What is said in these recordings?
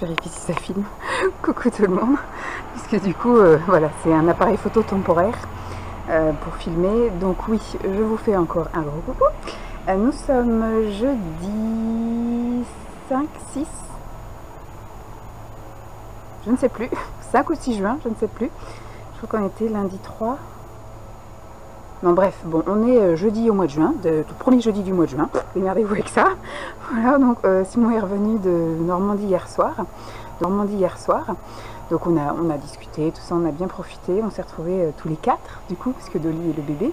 vérifie si ça filme. Coucou tout le monde. Puisque du coup, voilà, c'est un appareil photo temporaire pour filmer. Donc oui, je vous fais encore un gros coucou. Nous sommes jeudi 5, 6, je ne sais plus, 5 ou 6 juin, je ne sais plus. Je crois qu'on était lundi 3. Non bref, bon, on est jeudi au mois de juin, tout premier jeudi du mois de juin, démerdez-vous avec ça. Voilà, donc Simon est revenu de Normandie hier soir. Donc on a discuté, tout ça, on a bien profité, on s'est retrouvés tous les 4 du coup, parce que Dolly est le bébé.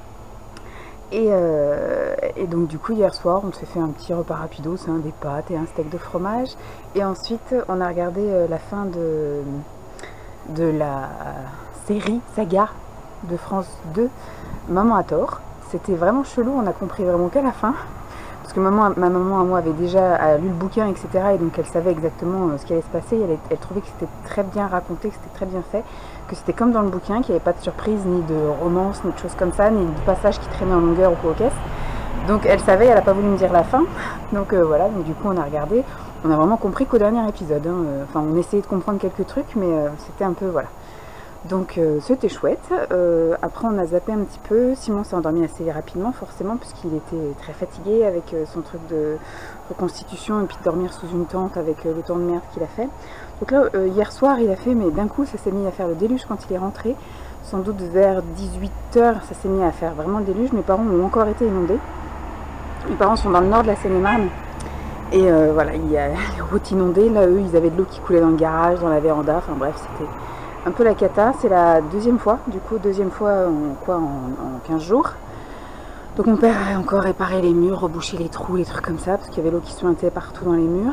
Et donc du coup hier soir on s'est fait un petit repas rapidos, hein, des pâtes et un steak de fromage. Et ensuite on a regardé la fin de la série saga de France 2, Maman a tort. C'était vraiment chelou, on a compris vraiment qu'à la fin. Parce que ma maman à moi avait déjà lu le bouquin, etc. Et donc elle savait exactement ce qui allait se passer. Elle trouvait que c'était très bien raconté, que c'était très bien fait, que c'était comme dans le bouquin, qu'il n'y avait pas de surprise, ni de romance, ni de choses comme ça, ni de passage qui traînait en longueur ou quoi au caisse. Donc elle savait, elle n'a pas voulu me dire la fin. Donc voilà, donc du coup on a regardé. On a vraiment compris qu'au dernier épisode. Hein. Enfin, on essayait de comprendre quelques trucs, mais c'était un peu, voilà. Donc c'était chouette. Après on a zappé un petit peu. Simon s'est endormi assez rapidement forcément puisqu'il était très fatigué avec son truc de reconstitution et puis de dormir sous une tente avec le temps de merde qu'il a fait. Donc là hier soir il a fait, mais d'un coup ça s'est mis à faire le déluge quand il est rentré. Sans doute vers 18 h ça s'est mis à faire vraiment le déluge. Mes parents ont encore été inondés. Mes parents sont dans le nord de la Seine-et-Marne. Et voilà, il y a les routes inondées. Là eux ils avaient de l'eau qui coulait dans le garage, dans la véranda. Enfin bref, c'était un peu la cata. C'est la deuxième fois, du coup, en 15 jours. Donc mon père a encore réparé les murs, rebouché les trous, les trucs comme ça, parce qu'il y avait l'eau qui suintait partout dans les murs.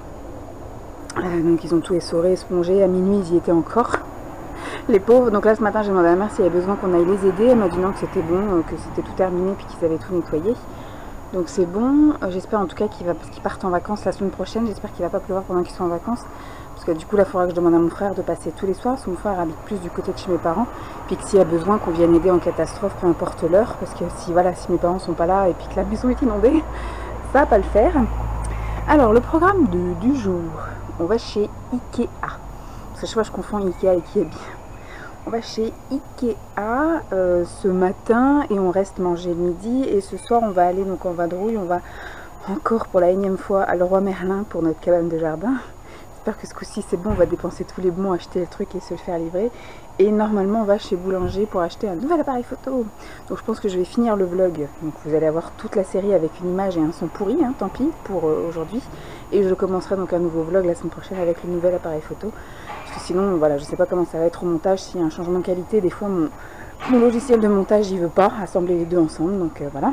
Donc ils ont tout essoré, espongé. À minuit, ils y étaient encore, les pauvres. Donc là, ce matin, j'ai demandé à ma mère s'il y avait besoin qu'on aille les aider. Elle m'a dit non, que c'était bon, que c'était tout terminé, puis qu'ils avaient tout nettoyé. Donc c'est bon. J'espère en tout cas parce qu'ils partent en vacances la semaine prochaine. J'espère qu'il ne va pas pleuvoir pendant qu'ils sont en vacances. Parce que du coup, là, il faudra que je demande à mon frère de passer tous les soirs. Parce que mon frère habite plus du côté de chez mes parents. Puis que s'il y a besoin qu'on vienne aider en catastrophe, peu importe l'heure. Parce que si mes parents sont pas là et puis que la maison est inondée, ça va pas le faire. Alors, le programme du jour. On va chez Ikea. Parce que je sais pas, je confonds Ikea et Ikea. On va chez Ikea ce matin et on reste manger le midi. Et ce soir, on va aller donc en vadrouille. On va encore pour la énième fois à Leroy Merlin pour notre cabane de jardin. J'espère que ce coup-ci c'est bon, on va dépenser tous les bons, acheter le truc et se le faire livrer. Et normalement on va chez Boulanger pour acheter un nouvel appareil photo. Donc je pense que je vais finir le vlog. Donc vous allez avoir toute la série avec une image et un son pourri, hein, tant pis pour aujourd'hui. Et je commencerai donc un nouveau vlog la semaine prochaine avec le nouvel appareil photo. Parce que sinon voilà, je sais pas comment ça va être au montage, s'il y a un changement de qualité. Des fois mon logiciel de montage il veut pas assembler les deux ensemble, donc voilà.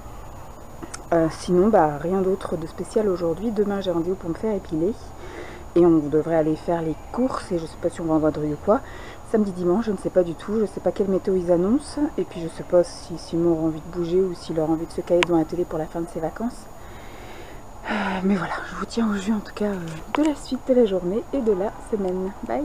Sinon bah rien d'autre de spécial aujourd'hui. Demain j'ai rendez-vous pour me faire épiler. Et on devrait aller faire les courses, et je sais pas si on va en vadrouille ou quoi. Samedi, dimanche, je ne sais pas du tout, je sais pas quelle météo ils annoncent. Et puis je sais pas si Simon aura envie de bouger ou s'il aura envie de se caler devant la télé pour la fin de ses vacances. Mais voilà, je vous tiens au jus en tout cas de la suite de la journée et de la semaine. Bye!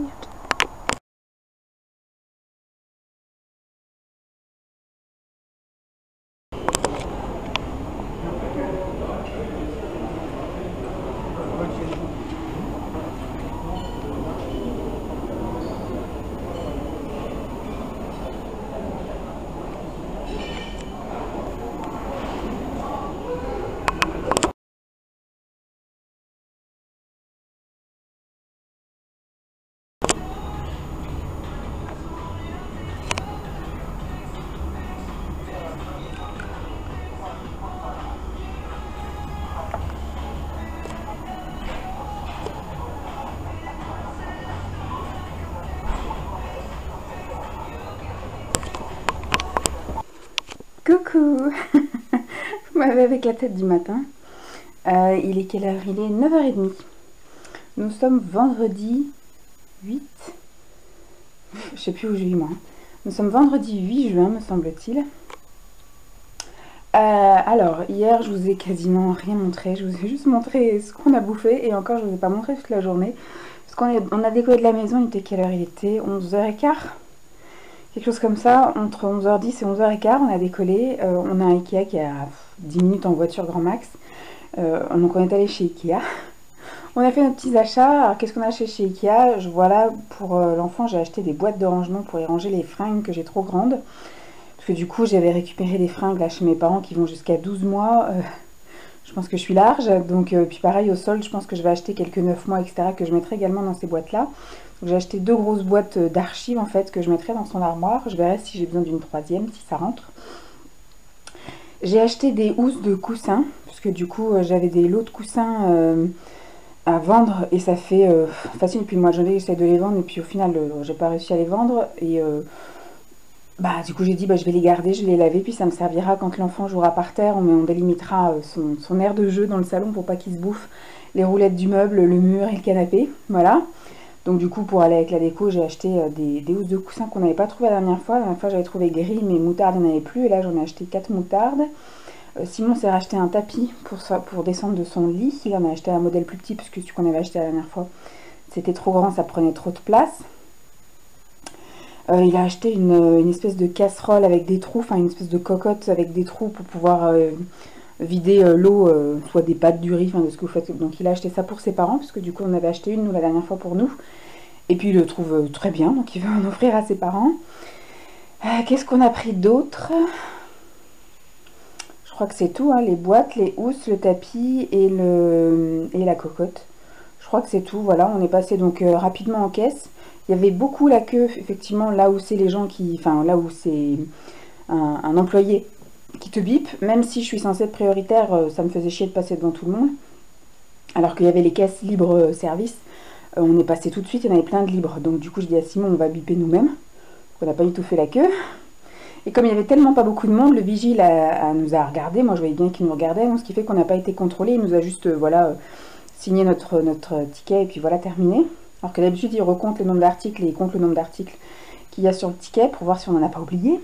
Coucou. Vous m'avez avec la tête du matin. Il est quelle heure? Il est 9h30. Nous sommes vendredi 8. Je sais plus où je vis moi. Nous sommes vendredi 8 juin me semble-t-il. Alors hier je vous ai quasiment rien montré. Je vous ai juste montré ce qu'on a bouffé. Et encore je vous ai pas montré toute la journée. Parce qu'on a décollé de la maison. Il était quelle heure? Il était 11h15. Quelque chose comme ça, entre 11h10 et 11h15, on a décollé. On a un Ikea qui est à 10 minutes en voiture grand max. Donc on est allé chez Ikea. On a fait nos petits achats. Alors qu'est-ce qu'on a acheté chez Ikea? Voilà, pour l'enfant j'ai acheté des boîtes de rangement pour y ranger les fringues que j'ai trop grandes. Parce que du coup j'avais récupéré des fringues là chez mes parents qui vont jusqu'à 12 mois. Je pense que je suis large. Donc puis pareil au solde, je pense que je vais acheter quelques 9 mois, etc. que je mettrai également dans ces boîtes-là. Donc j'ai acheté 2 grosses boîtes d'archives en fait que je mettrai dans son armoire. Je verrai si j'ai besoin d'une troisième, si ça rentre. J'ai acheté des housses de coussins, parce que du coup j'avais des lots de coussins à vendre et ça fait facile depuis le mois de janvier j'essaie de les vendre et puis au final j'ai pas réussi à les vendre et du coup j'ai dit je vais les garder, je vais les laver puis ça me servira quand l'enfant jouera par terre, on délimitera son aire de jeu dans le salon pour pas qu'il se bouffe les roulettes du meuble, le mur et le canapé, voilà. Donc du coup pour aller avec la déco j'ai acheté des housses de coussins qu'on n'avait pas trouvé la dernière fois j'avais trouvé gris mais moutarde il n'y en avait plus et là j'en ai acheté 4 moutardes. Simon s'est racheté un tapis pour descendre de son lit, il en a acheté un modèle plus petit puisque celui qu'on avait acheté la dernière fois c'était trop grand, ça prenait trop de place. Il a acheté une espèce de casserole avec des trous, enfin une espèce de cocotte avec des trous pour pouvoir vider l'eau, soit des pâtes, du riz, enfin de ce que vous faites. Donc il a acheté ça pour ses parents, puisque du coup on avait acheté une nous la dernière fois pour nous. Et puis il le trouve très bien, donc il veut en offrir à ses parents. Qu'est-ce qu'on a pris d'autre? Je crois que c'est tout, hein, les boîtes, les housses, le tapis et la cocotte. Je crois que c'est tout, voilà, on est passé donc rapidement en caisse. Il y avait beaucoup la queue, effectivement, là où c'est les gens qui... Enfin, là où c'est un employé qui te bip. Même si je suis censée être prioritaire, ça me faisait chier de passer devant tout le monde. Alors qu'il y avait les caisses libre service. On est passé tout de suite, il y en avait plein de libres. Donc du coup, je dis à Simon, on va biper nous-mêmes. On n'a pas du tout fait la queue. Et comme il y avait tellement pas beaucoup de monde, le vigile nous a regardé. Moi, je voyais bien qu'il nous regardait. Donc, ce qui fait qu'on n'a pas été contrôlé. Il nous a juste, signé notre ticket et puis voilà, terminé. Alors que d'habitude, il recompte le nombre d'articles et il compte le nombre d'articles qu'il y a sur le ticket pour voir si on n'en a pas oublié.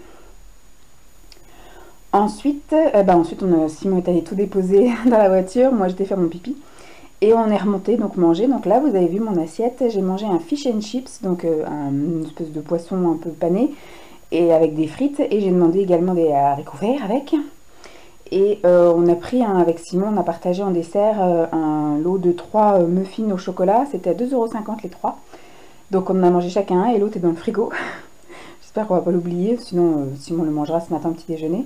Ensuite, Simon est allé tout déposer dans la voiture. Moi, j'étais faire mon pipi. Et on est remonté, donc manger. Donc là, vous avez vu mon assiette. J'ai mangé un fish and chips, donc une espèce de poisson un peu pané, et avec des frites. Et j'ai demandé également des haricots verts avec. Et on a pris, avec Simon, on a partagé en dessert un lot de 3 muffins au chocolat. C'était à 2,50 € les 3. Donc on en a mangé chacun un et l'autre est dans le frigo. J'espère qu'on va pas l'oublier, sinon Simon le mangera ce matin au petit déjeuner.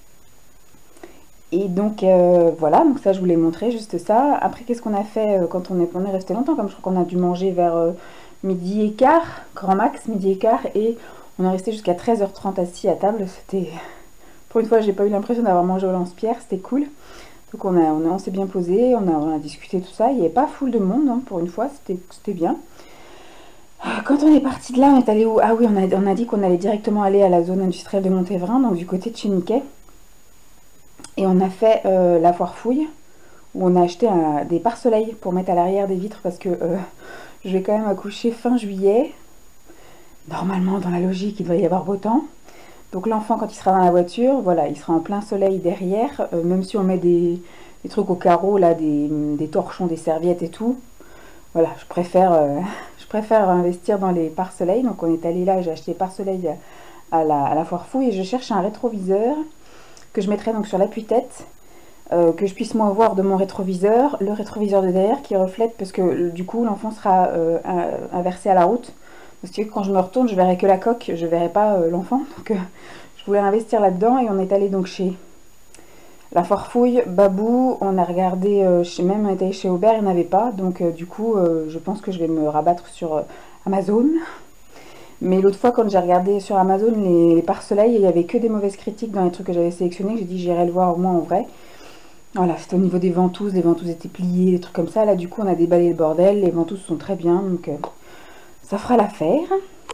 Et donc voilà, donc ça je voulais montrer juste ça. Après qu'est-ce qu'on a fait quand on est resté longtemps, comme je crois qu'on a dû manger vers midi et quart, grand max, midi et quart. Et on est resté jusqu'à 13h30 assis à table, c'était... Pour une fois, j'ai pas eu l'impression d'avoir mangé au lance-pierre, c'était cool. Donc on s'est bien posé, on a discuté tout ça. Il n'y avait pas foule de monde, hein, pour une fois, c'était bien. Quand on est parti de là, on est allé où? Ah oui, on a dit qu'on allait directement aller à la zone industrielle de Montévrain, donc du côté de chez Mickey. Et on a fait la foire fouille, où on a acheté des pare-soleils pour mettre à l'arrière des vitres, parce que je vais quand même accoucher fin juillet. Normalement, dans la logique, il devrait y avoir beau temps. Donc l'enfant, quand il sera dans la voiture, voilà, il sera en plein soleil derrière, même si on met des trucs au carreau, là, des torchons, des serviettes et tout. Voilà, je préfère investir dans les pare-soleil. Donc on est allé là, j'ai acheté pare-soleil à la foire fouille et je cherche un rétroviseur que je mettrai donc sur l'appui-tête, que je puisse moi voir de mon rétroviseur, le rétroviseur de derrière qui reflète, parce que du coup l'enfant sera inversé à la route. Parce que quand je me retourne, je verrai que la coque, je verrai pas l'enfant. Donc je voulais investir là-dedans et on est allé donc chez la foire fouille, Babou. On a regardé, même on est allé chez Aubert, il n'y en avait pas. Donc du coup, je pense que je vais me rabattre sur Amazon. Mais l'autre fois, quand j'ai regardé sur Amazon les pare-soleil, il n'y avait que des mauvaises critiques dans les trucs que j'avais sélectionnés. J'ai dit j'irai le voir au moins en vrai. Voilà, c'était au niveau des ventouses. Les ventouses étaient pliées, des trucs comme ça. Là, du coup, on a déballé le bordel. Les ventouses sont très bien, donc... ça fera l'affaire.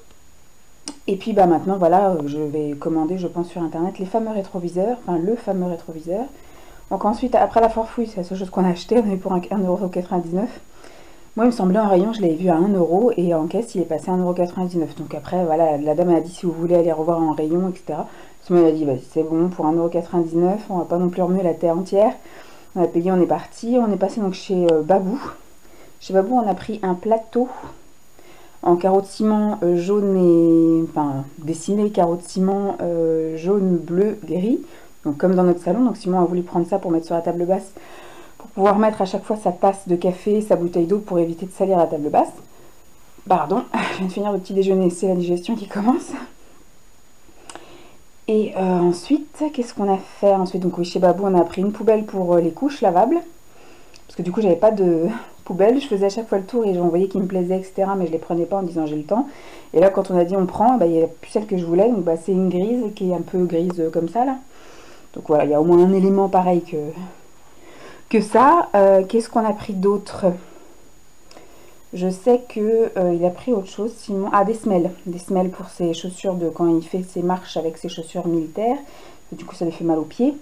Et puis maintenant voilà, je vais commander je pense sur internet les fameux rétroviseurs, enfin le fameux rétroviseur. Donc ensuite après la foire fouille, c'est la seule chose qu'on a acheté, on avait pour 1,99 €. Moi il me semblait en rayon, je l'avais vu à 1 € et en caisse il est passé à 1,99 €. Donc après voilà, la dame a dit si vous voulez aller revoir en rayon, etc. Simon a dit bah, c'est bon pour 1,99 €, on va pas non plus remuer la terre entière. On a payé, on est parti, on est passé donc chez Babou. Chez Babou on a pris un plateau en carreau de ciment jaune et... enfin, dessiné carreau de ciment jaune, bleu, gris. Donc comme dans notre salon. Donc Simon a voulu prendre ça pour mettre sur la table basse. Pour pouvoir mettre à chaque fois sa tasse de café, sa bouteille d'eau pour éviter de salir la table basse. Pardon, je viens de finir le petit déjeuner, c'est la digestion qui commence. Et ensuite, qu'est-ce qu'on a fait ensuite? Donc oui, chez Babou, on a pris une poubelle pour les couches lavables. Parce que du coup, j'avais pas de poubelle. Je faisais à chaque fois le tour et j'en voyais qui me plaisaient, etc. Mais je les prenais pas en disant j'ai le temps. Et là, quand on a dit on prend, bah, il n'y a plus celle que je voulais. Donc bah, c'est une grise qui est un peu grise comme ça là. Donc voilà, il y a au moins un élément pareil que ça. Qu'est-ce qu'on a pris d'autre? Je sais que il a pris autre chose, Simon. Ah, des semelles. Des semelles pour ses chaussures de quand il fait ses marches avec ses chaussures militaires. Et du coup, ça lui fait mal aux pieds.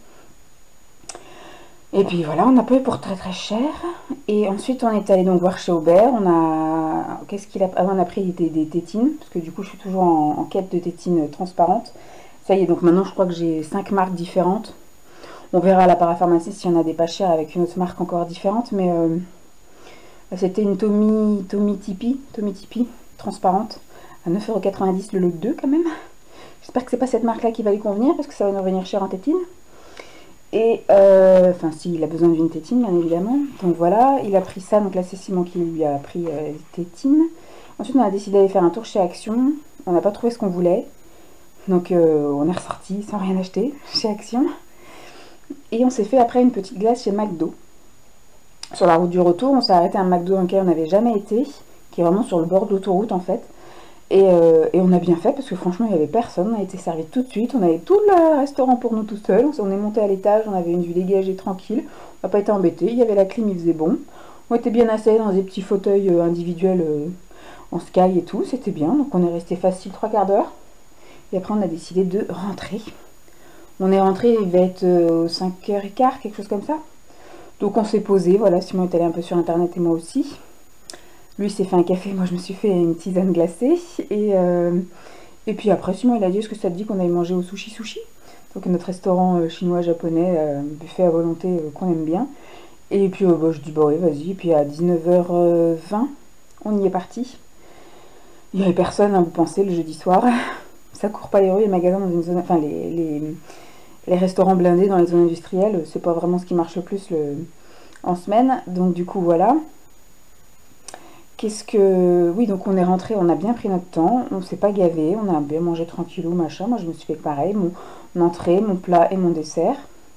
Et puis voilà, on a payé pour très très cher. Et ensuite, on est allé donc voir chez Aubert. On a... Qu'est-ce qu'il a... Ah, on a pris des tétines. Parce que du coup, je suis toujours en quête de tétines transparentes. Ça y est, donc maintenant, je crois que j'ai 5 marques différentes. On verra à la parapharmacie s'il y en a des pas chers avec une autre marque encore différente. Mais c'était une Tommy Tipeee transparente à 9,90 € le lot de 2 quand même. J'espère que c'est pas cette marque-là qui va lui convenir parce que ça va nous revenir cher en tétine. Et enfin, s'il a besoin d'une tétine, bien évidemment. Donc voilà, il a pris ça. Donc là, c'est Simon qui lui a pris les tétines. Ensuite, on a décidé d'aller faire un tour chez Action. On n'a pas trouvé ce qu'on voulait. Donc on est ressorti sans rien acheter chez Action. Et on s'est fait après une petite glace chez McDo. Sur la route du retour, on s'est arrêté à un McDo dans lequel on n'avait jamais été, qui est vraiment sur le bord de l'autoroute en fait. Et on a bien fait parce que franchement il n'y avait personne, on a été servi tout de suite, on avait tout le restaurant pour nous tout seuls, on est monté à l'étage, on avait une vue dégagée tranquille, on n'a pas été embêtés, il y avait la clim, il faisait bon. On était bien assis dans des petits fauteuils individuels en sky et tout, c'était bien, donc on est resté facile 3 quarts d'heure. Et après on a décidé de rentrer. On est rentré, il va être 5h15, quelque chose comme ça. Donc on s'est posé, voilà, Simon est allé un peu sur internet et moi aussi. Lui s'est fait un café, moi je me suis fait une tisane glacée. Et puis après, Simon il a dit est-ce que ça te dit qu'on aille manger au sushi sushi? Donc notre restaurant chinois-japonais, buffet à volonté qu'on aime bien. Et puis bah, je dis bah oui vas-y. Et puis à 19h20, on y est parti. Il n'y avait personne, hein, vous pensez, le jeudi soir. Ça court pas les rues, les magasins dans une zone... Enfin les restaurants blindés dans les zones industrielles, c'est pas vraiment ce qui marche le plus en semaine. Donc du coup voilà. Qu'est-ce que... Oui, donc on est rentré, on a bien pris notre temps, on s'est pas gavé, on a bien mangé tranquillou, machin. Moi je me suis fait pareil, mon entrée, mon plat et mon dessert.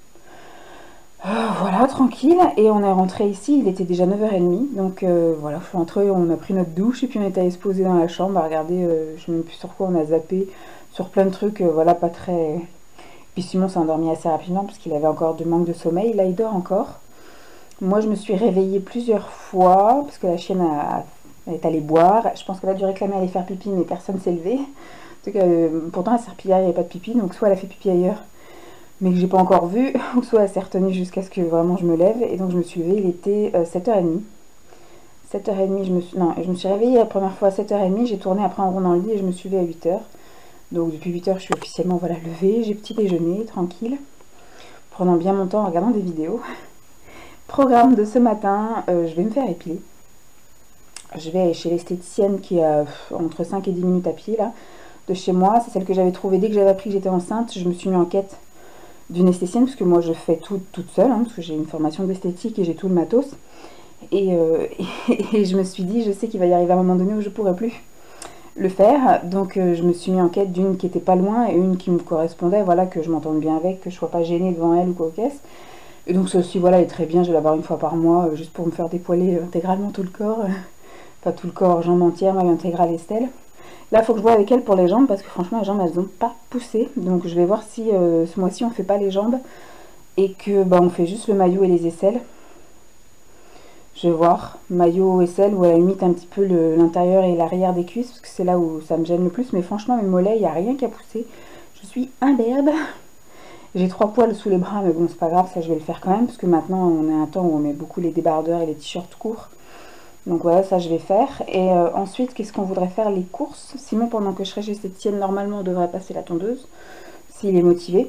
Voilà, tranquille. Et on est rentré ici, il était déjà 9h30. Donc voilà, je suis rentrée, on a pris notre douche et puis on est allé se poser dans la chambre à regarder, je sais même plus sur quoi, on a zappé sur plein de trucs, voilà, pas très... Puis Simon s'est endormi assez rapidement parce qu'il avait encore du manque de sommeil, là il dort encore. Moi je me suis réveillée plusieurs fois parce que la chienne est allée boire. Je pense qu'elle a dû réclamer aller faire pipi mais personne s'est levé. En tout cas, pourtant à Serpillière il n'y avait pas de pipi, donc soit elle a fait pipi ailleurs mais que j'ai pas encore vu, ou soit elle s'est retenue jusqu'à ce que vraiment je me lève. Et donc je me suis levée, il était 7h30. 7h30, je me suis réveillée la première fois à 7h30, j'ai tourné après en rond dans le lit et je me suis levée à 8h. Donc depuis 8h je suis officiellement voilà, levée, j'ai petit déjeuner, tranquille, prenant bien mon temps en regardant des vidéos. Programme de ce matin, je vais me faire épiler. Je vais chez l'esthéticienne qui est entre 5 et 10 minutes à pied là, de chez moi. C'est celle que j'avais trouvée dès que j'avais appris que j'étais enceinte. Je me suis mis en quête d'une esthéticienne parce que moi je fais tout toute seule, hein, parce que j'ai une formation d'esthétique et j'ai tout le matos. Et je me suis dit, je sais qu'il va y arriver à un moment donné où je pourrai plus le faire. Donc je me suis mis en quête d'une qui était pas loin et une qui me correspondait, voilà, que je m'entende bien avec, que je sois pas gênée devant elle ou quoi qu'est-ce. Et donc celle-ci, voilà, est très bien, je vais l'avoir une fois par mois, juste pour me faire dépoiler intégralement tout le corps. Pas tout le corps, jambes entières, même intégrale Estelle. Là, il faut que je vois avec elle pour les jambes, parce que franchement, les jambes, elles n'ont pas poussé. Donc je vais voir si ce mois-ci, on fait pas les jambes, et que bah, on fait juste le maillot et les aisselles. Je vais voir, maillot, aisselle, ou à la limite un petit peu l'intérieur et l'arrière des cuisses, parce que c'est là où ça me gêne le plus. Mais franchement, mes mollets, il n'y a rien qui a poussé. Je suis imberbe. J'ai 3 poils sous les bras, mais bon, c'est pas grave, ça je vais le faire quand même, parce que maintenant on est à un temps où on met beaucoup les débardeurs et les t-shirts courts. Donc voilà, ça je vais faire. Et ensuite, qu'est-ce qu'on voudrait faire? Les courses. Simon, pendant que je serai chez cette tienne, normalement, on devrait passer la tondeuse, s'il est motivé.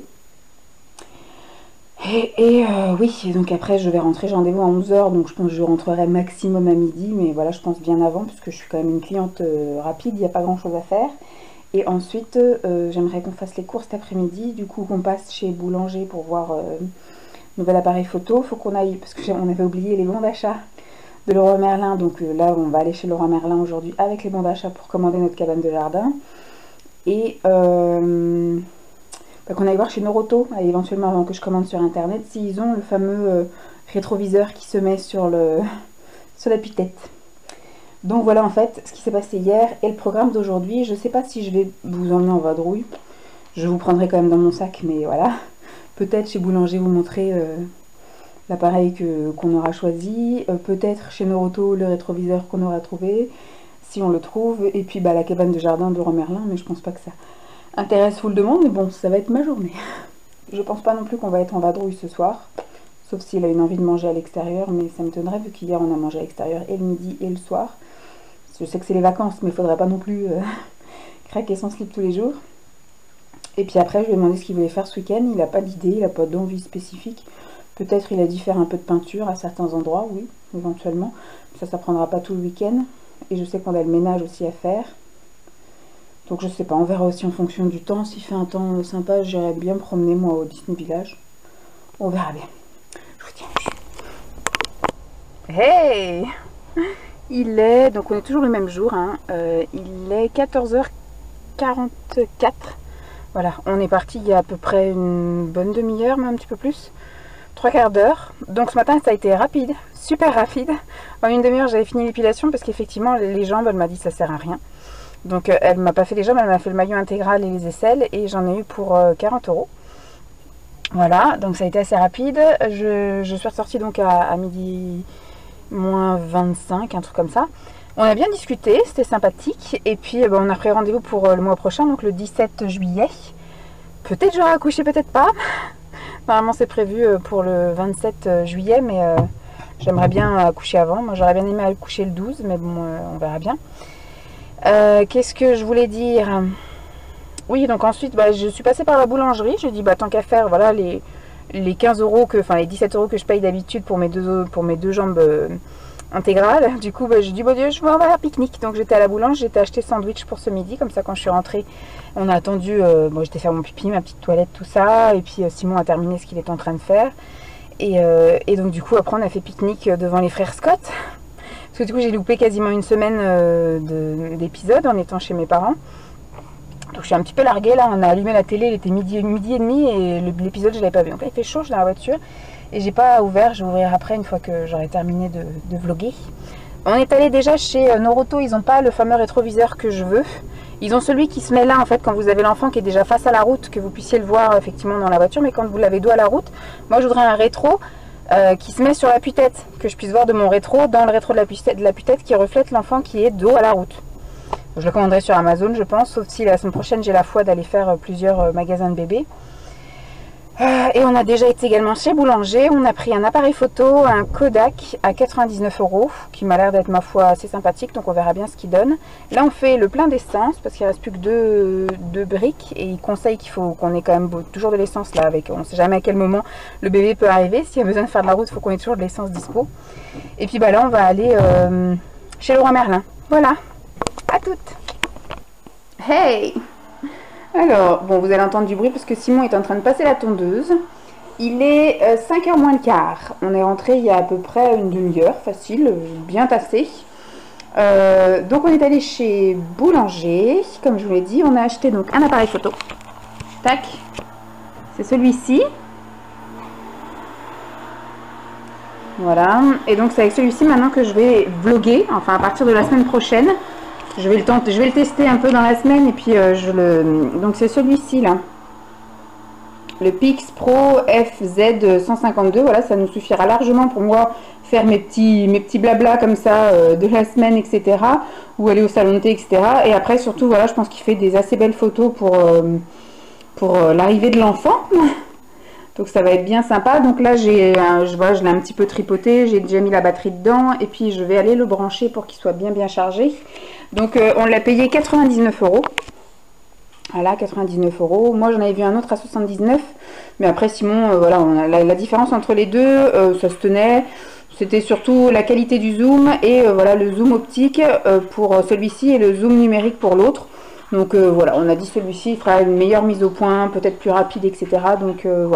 Oui, donc après je vais rentrer, j'ai rendez-vous à 11h, donc je pense que je rentrerai maximum à midi, mais voilà, je pense bien avant, puisque je suis quand même une cliente rapide, il n'y a pas grand-chose à faire. Et ensuite, j'aimerais qu'on fasse les courses cet après-midi, du coup qu'on passe chez Boulanger pour voir nouvel appareil photo. Faut qu'on aille, parce que on avait oublié les bons d'achat de Leroy Merlin. Donc là, on va aller chez Leroy Merlin aujourd'hui avec les bons d'achat pour commander notre cabane de jardin. Et qu'on aille voir chez Noroto, éventuellement avant que je commande sur internet, s'ils ont le fameux rétroviseur qui se met sur la tête. Donc voilà en fait ce qui s'est passé hier et le programme d'aujourd'hui. Je ne sais pas si je vais vous emmener en vadrouille. Je vous prendrai quand même dans mon sac, mais voilà. Peut-être chez Boulanger vous montrer l'appareil qu'on aura choisi. Peut-être chez Noroto le rétroviseur qu'on aura trouvé, si on le trouve. Et puis la cabane de jardin de Leroy Merlin, mais je pense pas que ça intéresse full de monde. Mais bon, ça va être ma journée. Je pense pas non plus qu'on va être en vadrouille ce soir. Sauf s'il a une envie de manger à l'extérieur, mais ça me m'étonnerait vu qu'hier on a mangé à l'extérieur et le midi et le soir. Je sais que c'est les vacances, mais il faudrait pas non plus craquer son slip tous les jours. Et puis après, je lui ai demandé ce qu'il voulait faire ce week-end. Il n'a pas d'idée, il n'a pas d'envie spécifique. Peut-être il a dit faire un peu de peinture à certains endroits, oui, éventuellement. Ça prendra pas tout le week-end. Et je sais qu'on a le ménage aussi à faire. Donc je sais pas, on verra aussi en fonction du temps. S'il fait un temps sympa, j'irai bien me promener moi au Disney Village. On verra bien. Je vous tiens. Hey! Il est, donc on est toujours le même jour, hein, il est 14h44. Voilà, on est parti il y a à peu près une bonne demi-heure, mais un petit peu plus. 3/4 d'heure. Donc ce matin ça a été rapide, super rapide. En une demi-heure j'avais fini l'épilation parce qu'effectivement les jambes, elle m'a dit ça sert à rien. Donc elle m'a pas fait les jambes, elle m'a fait le maillot intégral et les aisselles et j'en ai eu pour 40 €. Voilà, donc ça a été assez rapide. Je suis ressortie donc à midi moins 25, un truc comme ça. On a bien discuté, c'était sympathique. Et puis on a pris rendez-vous pour le mois prochain, donc le 17 juillet. Peut-être j'aurai accouché, peut-être pas. Normalement c'est prévu pour le 27 juillet, mais j'aimerais bien accoucher avant. Moi j'aurais bien aimé accoucher le 12, mais bon, on verra bien. Qu'est-ce que je voulais dire? Oui, donc ensuite je suis passée par la boulangerie. J'ai dit tant qu'à faire, voilà les 15 €, enfin les 17 € que je paye d'habitude pour mes deux jambes intégrales. Du coup, j'ai dit, bon Dieu, je vais avoir un pique-nique. Donc j'étais à la boulange, j'étais acheté sandwich pour ce midi. Comme ça, quand je suis rentrée, on a attendu, j'étais faire mon pipi, ma petite toilette, tout ça. Et puis Simon a terminé ce qu'il est en train de faire. Et donc du coup, après, on a fait pique-nique devant les frères Scott. Parce que du coup, j'ai loupé quasiment une semaine d'épisode en étant chez mes parents. Donc je suis un petit peu larguée là, on a allumé la télé, il était midi et demi et l'épisode je l'avais pas vu. Donc là il fait chaud, je suis dans la voiture et j'ai pas ouvert, je vais ouvrir après une fois que j'aurai terminé de vlogger. On est allé déjà chez Noroto, ils n'ont pas le fameux rétroviseur que je veux. Ils ont celui qui se met là en fait quand vous avez l'enfant qui est déjà face à la route, que vous puissiez le voir effectivement dans la voiture, mais quand vous l'avez dos à la route, moi je voudrais un rétro qui se met sur l'appui-tête, que je puisse voir de mon rétro dans le rétro de l'appui-tête qui reflète l'enfant qui est dos à la route. Je le commanderai sur Amazon, je pense, sauf si la semaine prochaine j'ai la foi d'aller faire plusieurs magasins de bébés. Et on a déjà été également chez Boulanger. On a pris un appareil photo, un Kodak à 99 €, qui m'a l'air d'être ma foi assez sympathique, donc on verra bien ce qu'il donne. Là on fait le plein d'essence parce qu'il ne reste plus que deux briques et il conseille qu'il faut qu'on ait quand même toujours de l'essence là. On ne sait jamais à quel moment le bébé peut arriver. S'il y a besoin de faire de la route, il faut qu'on ait toujours de l'essence dispo. Et puis là on va aller chez Leroy Merlin. Voilà. À toutes. Hey! Alors, bon, vous allez entendre du bruit parce que Simon est en train de passer la tondeuse. Il est 5h moins le quart. On est rentré il y a à peu près une demi-heure, facile, bien tassé. Donc on est allé chez Boulanger, comme je vous l'ai dit. On a acheté donc un appareil photo. Tac. C'est celui-ci. Voilà. Et donc c'est avec celui-ci maintenant que je vais vlogger, enfin à partir de la semaine prochaine. Je vais le tester un peu dans la semaine et puis donc c'est celui-ci là, le Pix Pro FZ 152. Voilà, ça nous suffira largement pour moi faire mes petits blabla comme ça de la semaine, etc. ou aller au salon de thé, etc. Et après surtout voilà, je pense qu'il fait des assez belles photos pour l'arrivée de l'enfant. Donc ça va être bien sympa. Donc là je l'ai un petit peu tripoté, j'ai déjà mis la batterie dedans et puis je vais aller le brancher pour qu'il soit bien chargé. Donc on l'a payé 99 €. Voilà, 99 €. Moi j'en avais vu un autre à 79, mais après Simon, voilà, la différence entre les deux, ça se tenait. C'était surtout la qualité du zoom et voilà le zoom optique pour celui-ci et le zoom numérique pour l'autre. Donc voilà, on a dit celui-ci fera une meilleure mise au point, peut-être plus rapide, etc. Donc voilà,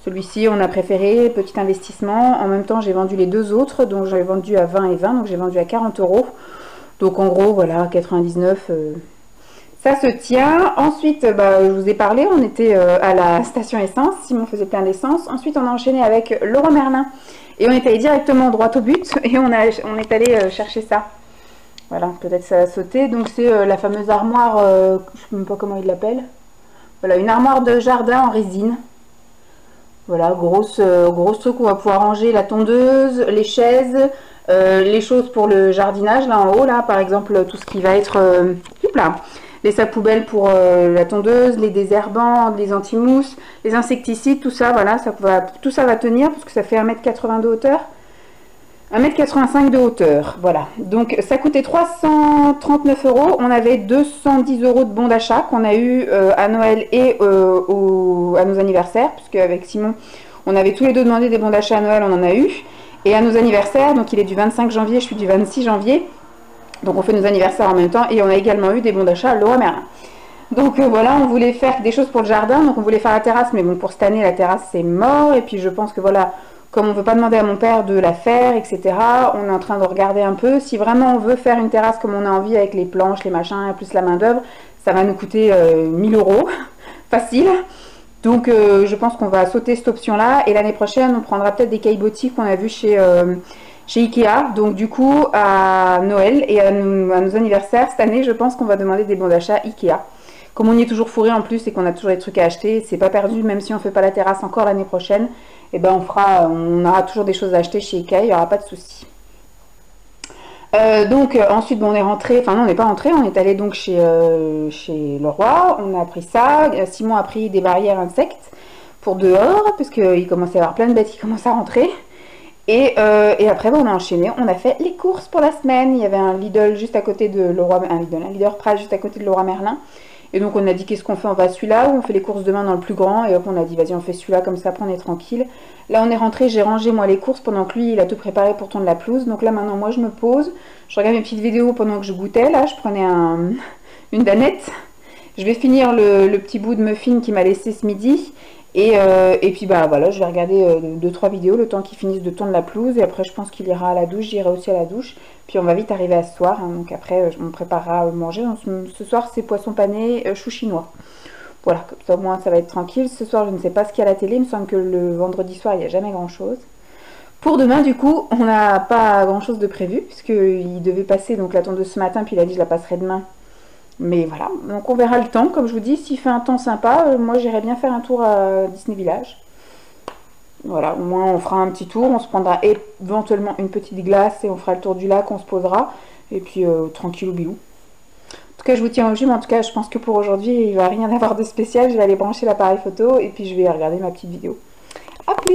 Celui-ci, on a préféré, petit investissement. En même temps, j'ai vendu les deux autres, donc j'avais vendu à 20 et 20, donc j'ai vendu à 40 euros. Donc en gros, voilà, 99, ça se tient. Ensuite, bah, je vous ai parlé, on était à la station essence. Simon faisait plein d'essence. Ensuite, on a enchaîné avec Leroy Merlin. Et on est allé directement droit au but. Et on est allé chercher ça. Voilà, peut-être ça a sauté. Donc c'est la fameuse armoire, je ne sais même pas comment il l'appelle. Voilà, une armoire de jardin en résine. Voilà, grosse truc où on va pouvoir ranger la tondeuse, les chaises, les choses pour le jardinage, là en haut, là, par exemple, tout ce qui va être... là, les sacs poubelles pour la tondeuse, les désherbants, les anti-mousses, les insecticides, tout ça, voilà, tout ça va tenir parce que ça fait 1,80 m de hauteur. 1,85 m de hauteur, voilà. Donc ça coûtait 339 euros. On avait 210 euros de bons d'achat qu'on a eu à Noël et à nos anniversaires, puisque avec Simon, on avait tous les deux demandé des bons d'achat à Noël, on en a eu. Et à nos anniversaires, donc il est du 25 janvier, je suis du 26 janvier. Donc on fait nos anniversaires en même temps et on a également eu des bons d'achat à Leroy Merlin. Donc voilà, on voulait faire des choses pour le jardin, donc on voulait faire la terrasse, mais bon, pour cette année, la terrasse c'est mort. Et puis je pense que voilà, comme on ne veut pas demander à mon père de la faire, etc., on est en train de regarder un peu. Si vraiment on veut faire une terrasse comme on a envie avec les planches, les machins, plus la main d'œuvre, ça va nous coûter 1000 euros, facile. Donc je pense qu'on va sauter cette option-là. Et l'année prochaine, on prendra peut-être des caillebotis qu'on a vus chez Ikea. Donc du coup, à Noël et à nos anniversaires, cette année, je pense qu'on va demander des bons d'achat Ikea. Comme on y est toujours fourré en plus et qu'on a toujours des trucs à acheter, c'est pas perdu, même si on fait pas la terrasse encore l'année prochaine, et ben on aura toujours des choses à acheter chez Ikea, il n'y aura pas de souci. Donc ensuite bon, on est rentré, enfin non on n'est pas rentré, on est allé donc chez Leroy, on a pris ça, Simon a pris des barrières insectes pour dehors, parce qu'il commençait à y avoir plein de bêtes qui commencent à rentrer. Et après bon, on a enchaîné, on a fait les courses pour la semaine. Il y avait un Lidl juste à côté de Leroy, un Leader Price juste à côté de Leroy Merlin. Et donc on a dit qu'est-ce qu'on fait, on va à celui-là ou on fait les courses demain dans le plus grand. Et hop on a dit vas-y on fait celui-là comme ça, après on est tranquille. Là on est rentré, j'ai rangé moi les courses pendant que lui il a tout préparé pour tondre la pelouse. Donc là maintenant moi je me pose, je regarde mes petites vidéos pendant que je goûtais. Là je prenais une danette. Je vais finir le petit bout de muffin qui m'a laissé ce midi. Et puis bah voilà, je vais regarder 2-3 vidéos le temps qu'il finisse de tondre la pelouse. Et après je pense qu'il ira à la douche, j'irai aussi à la douche. Puis on va vite arriver à ce soir, hein, donc après on préparera à manger. Donc, ce soir c'est poisson pané, chou chinois. Voilà, comme ça au moins ça va être tranquille. Ce soir je ne sais pas ce qu'il y a à la télé, il me semble que le vendredi soir il n'y a jamais grand chose. Pour demain du coup on n'a pas grand chose de prévu, puisqu'il devait passer donc la tondeuse ce matin, puis il a dit je la passerai demain. Mais voilà, donc on verra le temps, comme je vous dis, s'il fait un temps sympa, moi j'irai bien faire un tour à Disney Village. Voilà, au moins on fera un petit tour, on se prendra éventuellement une petite glace et on fera le tour du lac, on se posera, et puis tranquille ou bilou. En tout cas, je vous tiens au jus, mais en tout cas, je pense que pour aujourd'hui, il ne va rien avoir de spécial. Je vais aller brancher l'appareil photo et puis je vais regarder ma petite vidéo. A plus!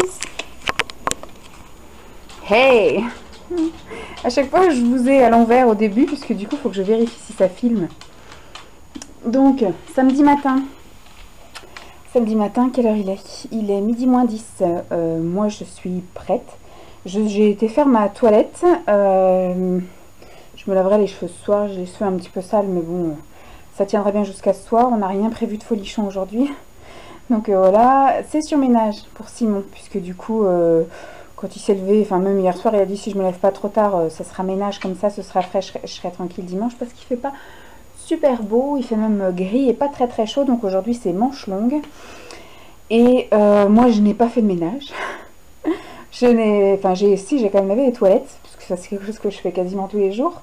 Hey! À chaque fois, je vous ai à l'envers au début, puisque du coup, il faut que je vérifie si ça filme. Donc, samedi matin. Samedi matin, quelle heure il est? Il est midi moins 10. Moi, je suis prête. J'ai été faire ma toilette. Je me laverai les cheveux ce soir. J'ai les cheveux un petit peu sales, mais bon, ça tiendra bien jusqu'à ce soir. On n'a rien prévu de folichon aujourd'hui. Donc voilà, c'est sur ménage pour Simon, puisque du coup, quand il s'est levé, enfin même hier soir, il a dit si je me lève pas trop tard, ça sera ménage comme ça, ce sera frais, je serai tranquille dimanche, parce qu'il fait pas super beau, il fait même gris et pas très très chaud, donc aujourd'hui c'est manche longue. Et moi je n'ai pas fait de ménage. J'ai quand même lavé les toilettes, parce que ça c'est quelque chose que je fais quasiment tous les jours.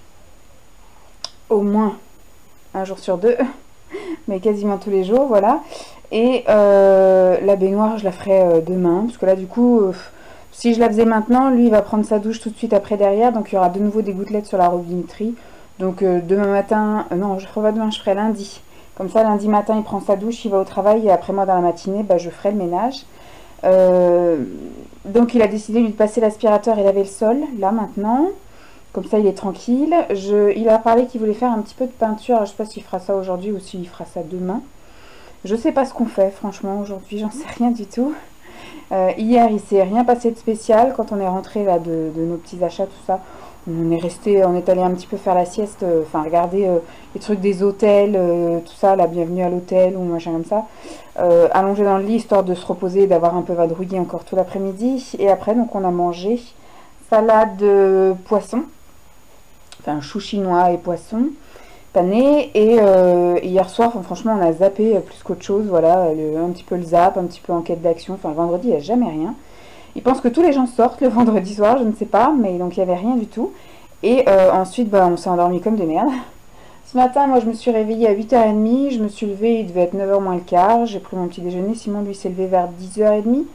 Au moins un jour sur deux, mais quasiment tous les jours, voilà. Et la baignoire je la ferai demain, parce que là du coup, si je la faisais maintenant, lui il va prendre sa douche tout de suite après derrière, donc il y aura de nouveau des gouttelettes sur la robinetterie. Donc demain matin, non je ferai pas demain, je ferai lundi. Comme ça lundi matin il prend sa douche, il va au travail et après moi dans la matinée bah, je ferai le ménage. Donc il a décidé lui de passer l'aspirateur et laver le sol là maintenant. Comme ça il est tranquille. Il a parlé qu'il voulait faire un petit peu de peinture. Alors, je sais pas s'il fera ça aujourd'hui ou s'il fera ça demain. Je sais pas ce qu'on fait franchement aujourd'hui, j'en sais rien du tout. Hier, il s'est rien passé de spécial. Quand on est rentré là de nos petits achats, tout ça, on est allé un petit peu faire la sieste, enfin regarder les trucs des hôtels, tout ça, la bienvenue à l'hôtel ou machin comme ça. Allongé dans le lit, histoire de se reposer et d'avoir un peu vadrouillé encore tout l'après-midi. Et après, donc on a mangé salade poisson, enfin chou chinois et poisson pané. Et hier soir, franchement, on a zappé plus qu'autre chose, voilà, un petit peu le zap, un petit peu enquête d'action. Enfin, le vendredi, il n'y a jamais rien. Ils pensent que tous les gens sortent le vendredi soir, je ne sais pas, mais donc il n'y avait rien du tout. Et ensuite, bah, on s'est endormi comme des merdes. Ce matin, moi, je me suis réveillée à 8h30, je me suis levée, il devait être 9h moins le quart, j'ai pris mon petit déjeuner, Simon, lui, s'est levé vers 10h30.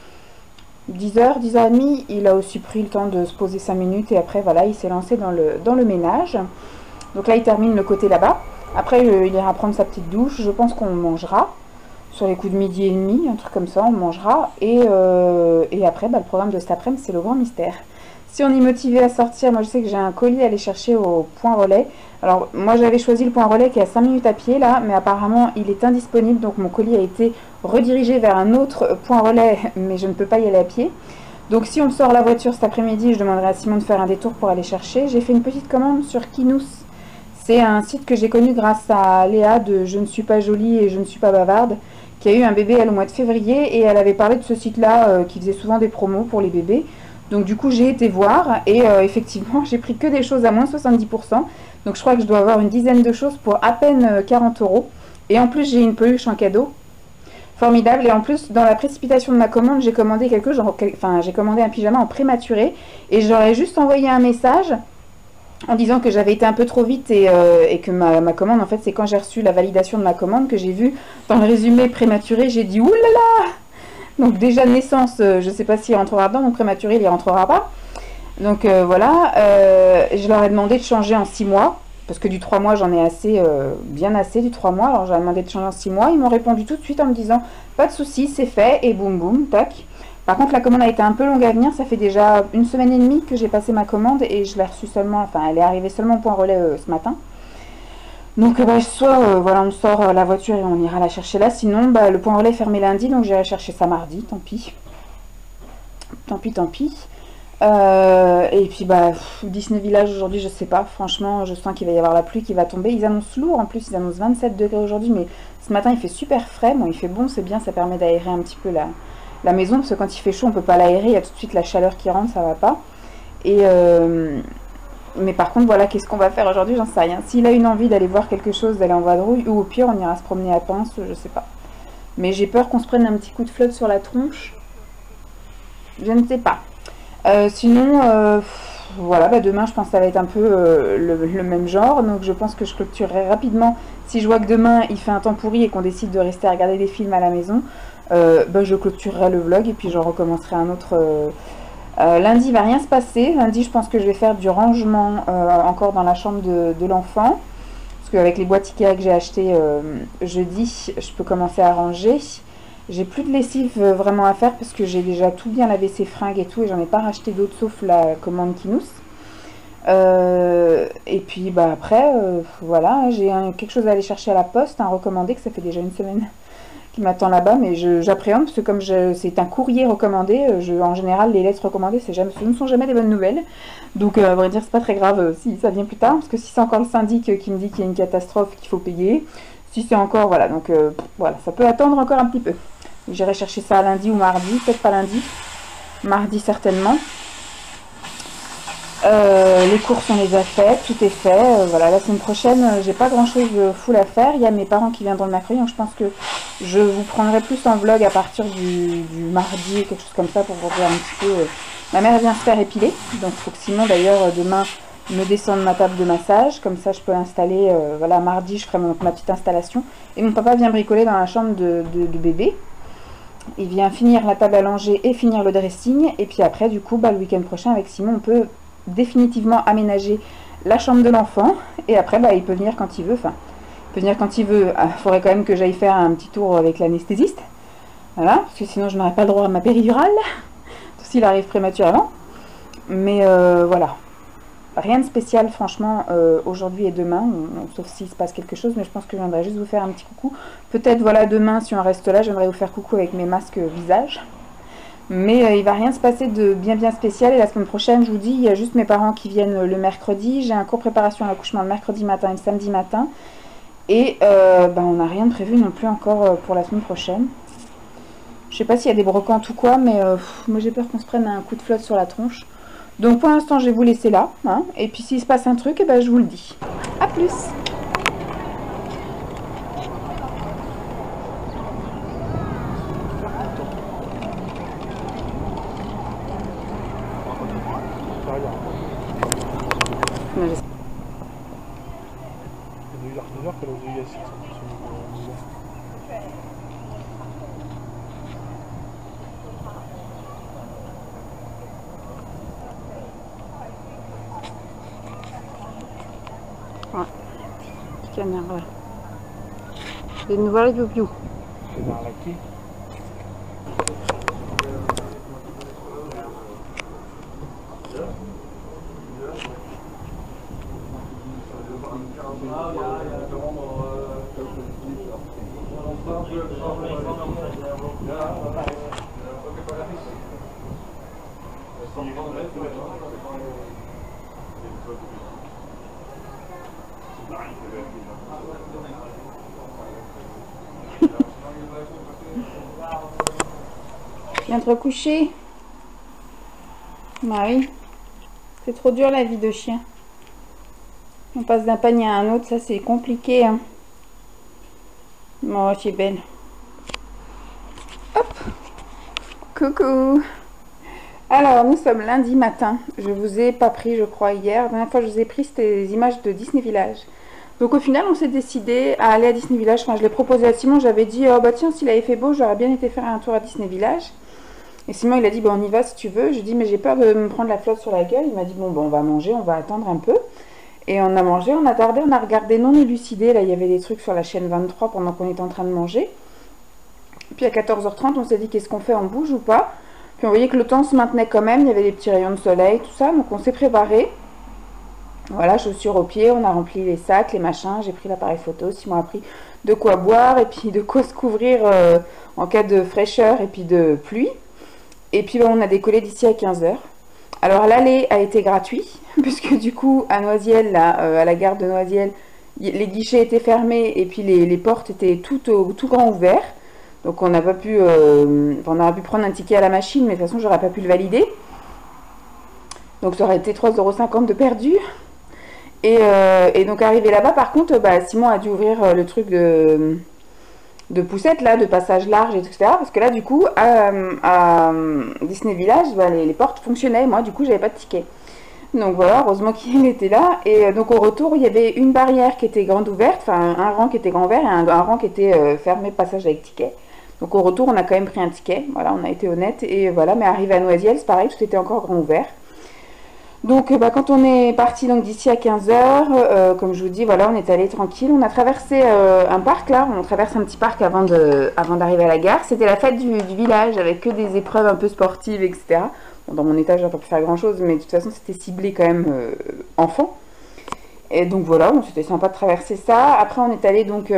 10h, 10h30, il a aussi pris le temps de se poser 5 minutes, et après, voilà, il s'est lancé dans le ménage. Donc là, il termine le côté là-bas. Après, il ira prendre sa petite douche, je pense qu'on mangera. Sur les coups de midi et demi, un truc comme ça, on mangera. Et après, bah, le programme de cet après-midi, c'est le grand mystère. Si on est motivé à sortir, moi je sais que j'ai un colis à aller chercher au point relais. Alors moi j'avais choisi le point relais qui est à 5 minutes à pied là, mais apparemment il est indisponible, donc mon colis a été redirigé vers un autre point relais, mais je ne peux pas y aller à pied. Donc si on sort la voiture cet après-midi, je demanderai à Simon de faire un détour pour aller chercher. J'ai fait une petite commande sur Kinous. C'est un site que j'ai connu grâce à Léa de Je ne suis pas jolie et je ne suis pas bavarde, qui a eu un bébé elle, au mois de février, et elle avait parlé de ce site-là qui faisait souvent des promos pour les bébés. Donc du coup j'ai été voir et effectivement j'ai pris que des choses à moins 70%. Donc je crois que je dois avoir une dizaine de choses pour à peine 40 €. Et en plus j'ai une peluche en cadeau. Formidable. Et en plus dans la précipitation de ma commande j'ai commandé j'ai commandé un pyjama en prématuré. Et j'aurais juste envoyé un message en disant que j'avais été un peu trop vite et que ma commande, en fait, c'est quand j'ai reçu la validation de ma commande que j'ai vu dans le résumé prématuré, j'ai dit « Ouh là là !» Donc déjà, naissance, je ne sais pas s'il rentrera dedans, donc prématuré, il n'y rentrera pas. Donc voilà, je leur ai demandé de changer en 6 mois, parce que du 3 mois, j'en ai assez, bien assez du 3 mois, alors j'ai demandé de changer en 6 mois. Ils m'ont répondu tout de suite en me disant « Pas de souci, c'est fait » et boum boum, tac. Par contre, la commande a été un peu longue à venir. Ça fait déjà 1 semaine et demie que j'ai passé ma commande et je l'ai reçue seulement, enfin, elle est arrivée seulement au point relais ce matin. Donc, bah, soit voilà, on sort la voiture et on ira la chercher là. Sinon, bah, le point relais est fermé lundi, donc j'irai chercher ça mardi. Tant pis. Tant pis, tant pis. Et puis, bah, Disney Village aujourd'hui, je sais pas. Franchement, je sens qu'il va y avoir la pluie qui va tomber. Ils annoncent lourd en plus, ils annoncent 27 degrés aujourd'hui, mais ce matin il fait super frais. Bon, il fait bon, c'est bien, ça permet d'aérer un petit peu la maison, parce que quand il fait chaud on peut pas l'aérer, il y a tout de suite la chaleur qui rentre, ça va pas. Et mais par contre voilà, qu'est-ce qu'on va faire aujourd'hui, j'en sais rien. S'il a une envie d'aller voir quelque chose, d'aller en vadrouille, ou au pire on ira se promener à Pince, je sais pas. Mais j'ai peur qu'on se prenne un petit coup de flotte sur la tronche, je ne sais pas. Sinon voilà, bah demain je pense que ça va être un peu le même genre, donc je pense que je clôturerai rapidement. Si je vois que demain il fait un temps pourri et qu'on décide de rester à regarder des films à la maison, bah, je clôturerai le vlog et puis j'en recommencerai un autre. Lundi il va rien se passer. Lundi je pense que je vais faire du rangement encore dans la chambre de l'enfant, parce qu'avec les boîtes Ikea que j'ai achetées jeudi, je peux commencer à ranger. J'ai plus de lessive vraiment à faire parce que j'ai déjà tout bien lavé ses fringues et tout, et j'en ai pas racheté d'autres sauf la commande Kinous. Et puis bah après voilà, j'ai quelque chose à aller chercher à la poste, un recommandé que ça fait déjà 1 semaine qui m'attend là-bas, mais j'appréhende parce que comme c'est un courrier recommandé, en général les lettres recommandées ce ne sont jamais des bonnes nouvelles, donc à vrai dire c'est pas très grave si ça vient plus tard, parce que si c'est encore le syndic qui me dit qu'il y a une catastrophe qu'il faut payer, si c'est encore voilà, donc voilà, ça peut attendre encore un petit peu. J'irai chercher ça lundi ou mardi, peut-être pas lundi, mardi certainement. Les courses on les a faites, tout est fait, voilà, la semaine prochaine j'ai pas grand chose full à faire, il y a mes parents qui viendront le mercredi, donc je pense que je vous prendrai plus en vlog à partir du mardi, quelque chose comme ça, pour vous dire un petit peu, ma mère vient se faire épiler, donc il faut que Simon d'ailleurs demain me descende ma table de massage, comme ça je peux l'installer, voilà, mardi je ferai ma petite installation, et mon papa vient bricoler dans la chambre de bébé. Il vient finir la table à langer et finir le dressing, et puis après du coup bah, le week-end prochain avec Simon on peut définitivement aménager la chambre de l'enfant, et après bah, il peut venir quand il veut, enfin il peut venir quand il veut. Il faudrait quand même que j'aille faire un petit tour avec l'anesthésiste, voilà, parce que sinon je n'aurai pas le droit à ma péridurale s'il arrive prématurément, mais voilà, rien de spécial franchement aujourd'hui et demain, sauf s'il se passe quelque chose, mais je pense que je viendrai juste vous faire un petit coucou, peut-être voilà demain si on reste là je viendrai vous faire coucou avec mes masques visage. Mais il va rien se passer de bien spécial. Et la semaine prochaine, je vous dis, il y a juste mes parents qui viennent le mercredi. J'ai un cours préparation à l'accouchement le mercredi matin et le samedi matin. Et on n'a rien de prévu non plus encore pour la semaine prochaine. Je sais pas s'il y a des brocantes ou quoi, mais moi j'ai peur qu'on se prenne un coup de flotte sur la tronche. Donc pour l'instant, je vais vous laisser là. Hein, et puis s'il se passe un truc, je vous le dis. A plus! Ouais, petit canard, voilà. Et nous voilà piou piou. C'est dans la quai. Viens te recoucher. Bah oui. C'est trop dur la vie de chien. On passe d'un panier à un autre, ça c'est compliqué. Hein. Oh, c'est belle. Hop. Coucou. Alors, nous sommes lundi matin. Je vous ai pas pris, je crois, hier. La dernière fois que je vous ai pris, c'était des images de Disney Village. Donc au final, on s'est décidé à aller à Disney Village. Enfin, je l'ai proposé à Simon. J'avais dit, oh bah tiens, s'il avait fait beau, j'aurais bien été faire un tour à Disney Village. Et Simon, il a dit, bah on y va si tu veux. Je lui ai dit, mais j'ai peur de me prendre la flotte sur la gueule. Il m'a dit, bon, bah, on va manger, on va attendre un peu. Et on a mangé, on a tardé, on a regardé Non Élucidé. Là, il y avait des trucs sur la chaîne 23 pendant qu'on était en train de manger. Puis à 14h30, on s'est dit, qu'est-ce qu'on fait, on bouge ou pas? Puis on voyait que le temps se maintenait quand même. Il y avait des petits rayons de soleil, tout ça. Donc on s'est préparé. Voilà, chaussures aux pieds, on a rempli les sacs, les machins. J'ai pris l'appareil photo. Simon a pris de quoi boire et puis de quoi se couvrir en cas de fraîcheur et puis de pluie. Et puis on a décollé d'ici à 15h. Alors l'aller a été gratuit, puisque du coup à Noisiel, là, à la gare de Noisiel, les guichets étaient fermés et puis les portes étaient tout grand ouvertes. Donc on n'a pas pu, on aurait pu prendre un ticket à la machine, mais de toute façon j'aurais pas pu le valider. Donc ça aurait été 3,50 € de perdu. Et donc arrivé là-bas, par contre, Simon a dû ouvrir le truc de poussette là, de passage large, etc. Parce que là, du coup, à Disney Village, les portes fonctionnaient. Moi, du coup, j'avais pas de ticket. Donc voilà, heureusement qu'il était là. Et donc au retour, il y avait une barrière qui était grande ouverte, enfin un rang qui était grand ouvert et un rang qui était fermé, passage avec ticket. Donc au retour, on a quand même pris un ticket. Voilà, on a été honnête. Et voilà, mais arrivé à Noisiel, c'est pareil, tout était encore grand ouvert. Donc quand on est parti d'ici à 15h, comme je vous dis, voilà, on est allé tranquille. On a traversé un parc là, on traverse un petit parc avant d'arriver à la gare. C'était la fête du village avec que des épreuves un peu sportives, etc. Bon, dans mon étage, j'ai pas pu faire grand chose, mais de toute façon, c'était ciblé quand même enfant. Et donc voilà, bon, c'était sympa de traverser ça. Après, on est allé donc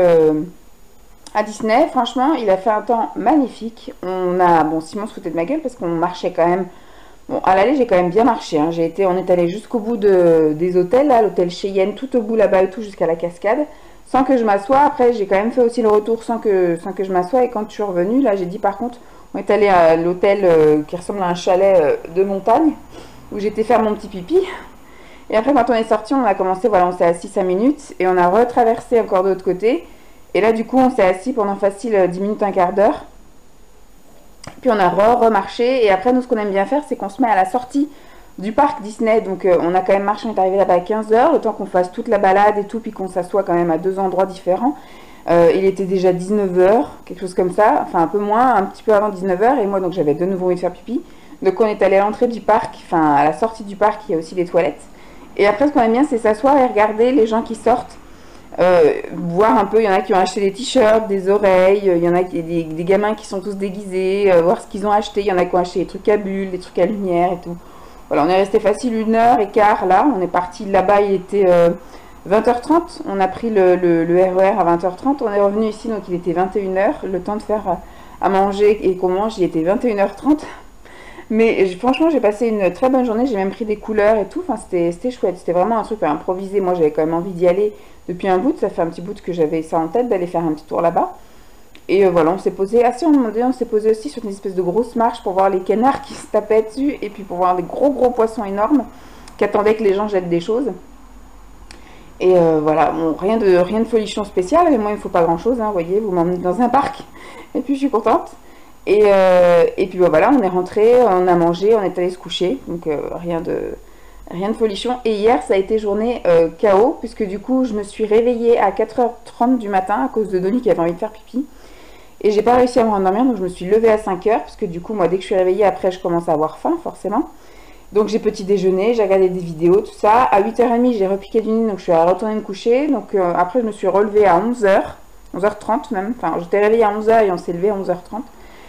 à Disney. Franchement, il a fait un temps magnifique. Bon, Simon se foutait de ma gueule parce qu'on marchait quand même. Bon, à l'aller, j'ai quand même bien marché. Hein. On est allé jusqu'au bout des hôtels, là, l'hôtel Cheyenne, tout au bout là-bas et tout, jusqu'à la cascade, sans que je m'assoie. Après, j'ai quand même fait aussi le retour sans que je m'assoie. Et quand je suis revenue, là, j'ai dit par contre, on est allé à l'hôtel qui ressemble à un chalet de montagne, où j'étais faire mon petit pipi. Et après, quand on est sorti, on a commencé, voilà, on s'est assis 5 minutes, et on a retraversé encore de l'autre côté. Et là, du coup, on s'est assis pendant facile 10 minutes, un quart d'heure. Puis on a remarché, et après nous ce qu'on aime bien faire c'est qu'on se met à la sortie du parc Disney, donc on a quand même marché, on est arrivé là-bas à 15h, le temps qu'on fasse toute la balade et tout, puis qu'on s'assoit quand même à 2 endroits différents. Il était déjà 19h, quelque chose comme ça, enfin un peu moins, un petit peu avant 19h, et moi donc j'avais de nouveau envie de faire pipi. Donc on est allé à l'entrée du parc, enfin à la sortie du parc, il y a aussi des toilettes. Et après ce qu'on aime bien c'est s'asseoir et regarder les gens qui sortent. Voir un peu, il y en a qui ont acheté des t-shirts, des oreilles, il y en a des gamins qui sont tous déguisés, voir ce qu'ils ont acheté, il y en a qui ont acheté des trucs à bulles, des trucs à lumière et tout. Voilà, on est resté facile 1h15 là, on est parti là-bas, il était 20h30, on a pris le RER à 20h30, on est revenu ici donc il était 21h, le temps de faire à manger et qu'on mange, il était 21h30. Mais franchement, j'ai passé une très bonne journée. J'ai même pris des couleurs et tout. Enfin, c'était chouette. C'était vraiment un truc improvisé. Moi, j'avais quand même envie d'y aller depuis un bout. Ça fait un petit bout que j'avais ça en tête d'aller faire un petit tour là-bas. Et voilà, on s'est posé assez en moment donné. On s'est posé aussi sur une espèce de grosse marche pour voir les canards qui se tapaient dessus. Et puis pour voir des gros poissons énormes qui attendaient que les gens jettent des choses. Et voilà, bon, rien de folichon spécial. Mais moi, il ne faut pas grand-chose. Hein, vous voyez, vous m'emmenez dans un parc. Et puis, je suis contente. Et puis voilà, on est rentré, on a mangé, on est allé se coucher, donc rien de folichon. Et hier, ça a été journée KO, puisque du coup, je me suis réveillée à 4h30 du matin à cause de Donnie qui avait envie de faire pipi. Et j'ai pas réussi à me rendormir, donc je me suis levée à 5h, parce que du coup, moi, dès que je suis réveillée, après, je commence à avoir faim, forcément. Donc j'ai petit déjeuner, j'ai regardé des vidéos, tout ça. À 8h30, j'ai repiqué du nid, donc je suis retournée me coucher. Donc après, je me suis relevée à 11h, 11h30 même. Enfin, j'étais réveillée à 11h et on s'est levé à 11h30.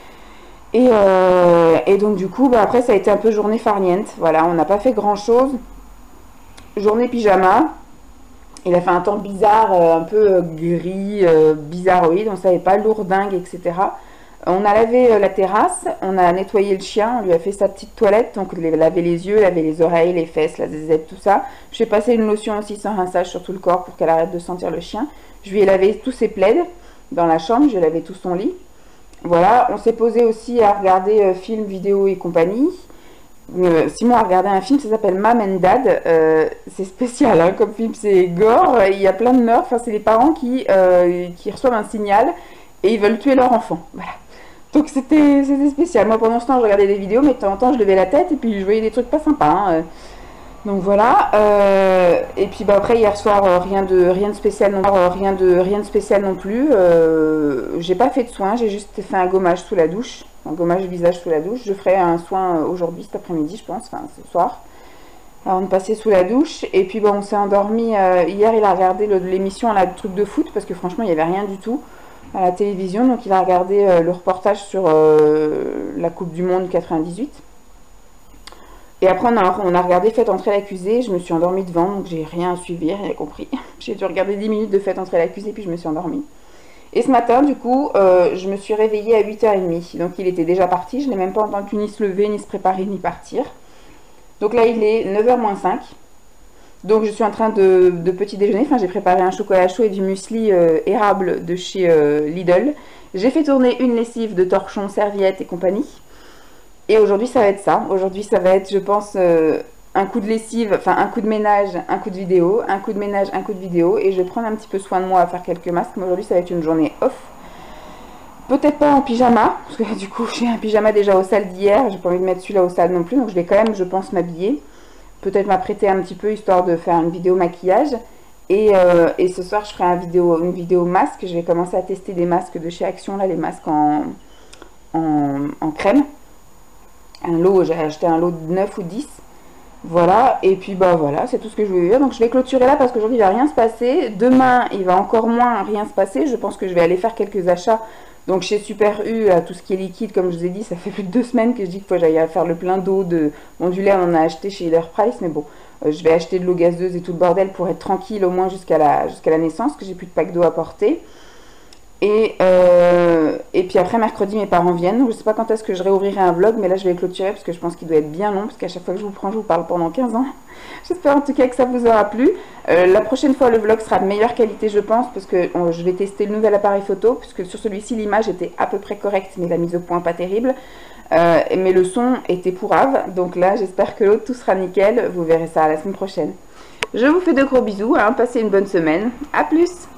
Et donc du coup, après ça a été un peu journée farniente. Voilà, on n'a pas fait grand chose. Journée pyjama. Il a fait un temps bizarre, un peu gris, bizarroïde. On ne savait pas, lourdingue, etc. On a lavé la terrasse, on a nettoyé le chien, on lui a fait sa petite toilette. Donc laver les yeux, laver les oreilles, les fesses, la zézette, tout ça. Je lui ai passé une lotion aussi sans rinçage sur tout le corps pour qu'elle arrête de sentir le chien. Je lui ai lavé tous ses plaids dans la chambre, j'ai lavé tout son lit. Voilà, on s'est posé aussi à regarder films, vidéos et compagnie. Simon a regardé un film, ça s'appelle Mom and Dad. C'est spécial hein, comme film, c'est gore, il y a plein de meurtres. Enfin, c'est les parents qui reçoivent un signal et ils veulent tuer leur enfant. Voilà. Donc c'était spécial. Moi pendant ce temps je regardais des vidéos, mais de temps en temps je levais la tête et puis je voyais des trucs pas sympas. Hein. Donc voilà. Et puis bah, après hier soir rien de spécial non rien de spécial non plus. J'ai pas fait de soin, j'ai juste fait un gommage sous la douche, un gommage visage sous la douche. Je ferai un soin aujourd'hui cet après-midi je pense, enfin ce soir, avant de passer sous la douche. Et puis bon on s'est endormi. Hier il a regardé l'émission là, le truc de foot parce que franchement il y avait rien du tout à la télévision. Donc il a regardé le reportage sur la Coupe du Monde 98. Et après, on a regardé Faites entrer l'accusé, je me suis endormie devant, donc j'ai rien suivi, rien compris. J'ai dû regarder 10 minutes de Faites entrer l'accusé, puis je me suis endormie. Et ce matin, du coup, je me suis réveillée à 8h30. Donc il était déjà parti, je n'ai même pas entendu ni se lever, ni se préparer, ni partir. Donc là, il est 9h moins 5. Donc je suis en train de petit déjeuner, enfin j'ai préparé un chocolat chaud et du muesli érable de chez Lidl. J'ai fait tourner une lessive de torchons, serviettes et compagnie. Et aujourd'hui, ça va être ça. Aujourd'hui, ça va être, je pense, un coup de lessive, enfin un coup de ménage, un coup de vidéo, un coup de ménage, un coup de vidéo. Et je vais prendre un petit peu soin de moi à faire quelques masques. Mais aujourd'hui, ça va être une journée off. Peut-être pas en pyjama, parce que du coup, j'ai un pyjama déjà au sale d'hier. J'ai pas envie de mettre celui-là au sale non plus. Donc, je vais quand même, je pense, m'habiller. Peut-être m'apprêter un petit peu, histoire de faire une vidéo maquillage. Et ce soir, je ferai une vidéo masque. Je vais commencer à tester des masques de chez Action, là, les masques en crème. J'ai acheté un lot de 9 ou 10. Voilà, et puis bah voilà, c'est tout ce que je voulais dire. Donc je vais clôturer là parce qu'aujourd'hui il va rien se passer. Demain il va encore moins rien se passer. Je pense que je vais aller faire quelques achats. Donc chez Super U, tout ce qui est liquide, comme je vous ai dit, ça fait plus de 2 semaines que je dis qu'il faut que j'aille faire le plein d'eau. Bon, du lait on en a acheté chez Hiller Price, mais bon, je vais acheter de l'eau gazeuse et tout le bordel pour être tranquille au moins jusqu'à la naissance, que j'ai plus de pack d'eau à porter. Et puis après mercredi mes parents viennent, donc je sais pas quand est-ce que je réouvrirai un vlog, mais là je vais clôturer parce que je pense qu'il doit être bien long, parce qu'à chaque fois que je vous prends je vous parle pendant 15 ans. J'espère en tout cas que ça vous aura plu. La prochaine fois le vlog sera de meilleure qualité je pense, parce que je vais tester le nouvel appareil photo, puisque sur celui-ci l'image était à peu près correcte mais la mise au point pas terrible, mais le son était pourrave. Donc là j'espère que l'autre tout sera nickel, vous verrez ça la semaine prochaine. Je vous fais de gros bisous, hein, passez une bonne semaine, à plus.